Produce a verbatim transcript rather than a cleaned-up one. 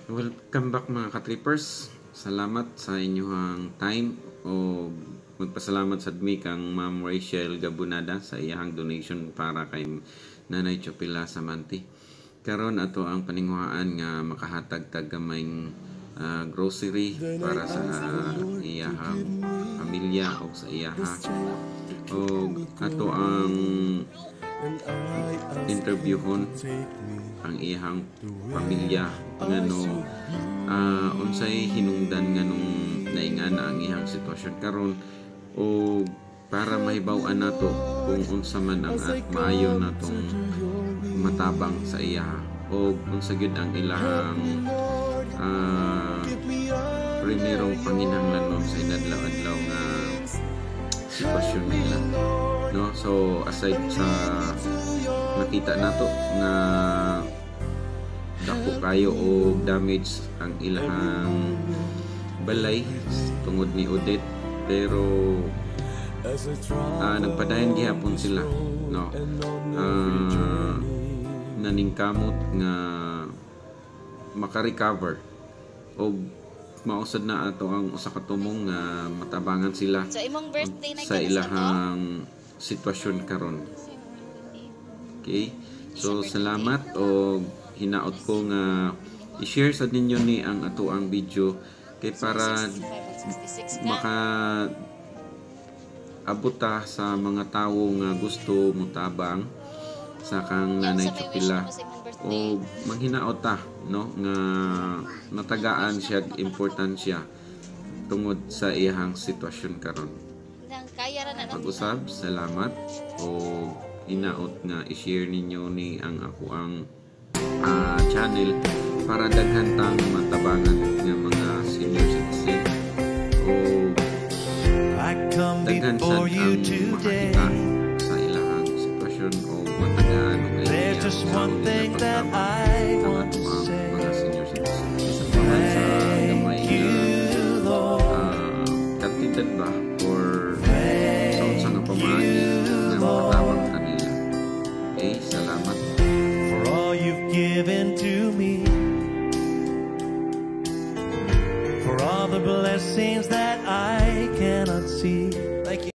Welcome back mga ka-trippers. Salamat sa inyong time o magpasalamat sa dmi kang Ma'am Rachel Gabunada sa iyang donation para kay Nanay Chopila Samanti. Karon ato ang paninguhaan nga makahatag tag gamayng uh, grocery para sa iyang pamilya o sa iyaha. O ato ang interviewon ang iyang pamilya ngano uh, unsay hinungdan nganong naingan ang iyang sitwasyon karon o para mahibaw-an nato kung unsa man ang at maayo natong matabang sa iya o unsa gyud ang ilahang uh, primerong panginahanglanon sa inadlaw-adlaw nga sitwasyon nila, no? So aside sa nakita nato nga dako kayo o damage ang ilahang balay tungod ni Odette, pero uh, nagpadayon gihapon sila, no? Uh, naningkamot nga maka-recover o mausad na ato ang usa ka tumong nga matabangan sila so, imong birthday na sa ilahang sitwasyon karon. Okay, so salamat o hinaot ko nga i-share sa ninyo ni ang ato ang video kay para maka abuta sa mga tawo nga gusto mutabang sa kang Nanay Chopila o manghinaot ta, no, nga natagaan siya importansya tungod sa iyang sitwasyon karon. Pag-usab, salamat o hinaot nga i-share ninyo ni ang ako ang uh, channel para daghan tang matabangan nga mga senior citizen o daghan sad ang makakita sa ilahang sitwasyon o matagaan o kaya just one thing that I want to say. Mga senior citizen sa gamay na uh, kantidad ba or sa unsa nga pamaagi nga makatabang kanila. Okay, salamat for all you've given to me, for all the blessings that I cannot see.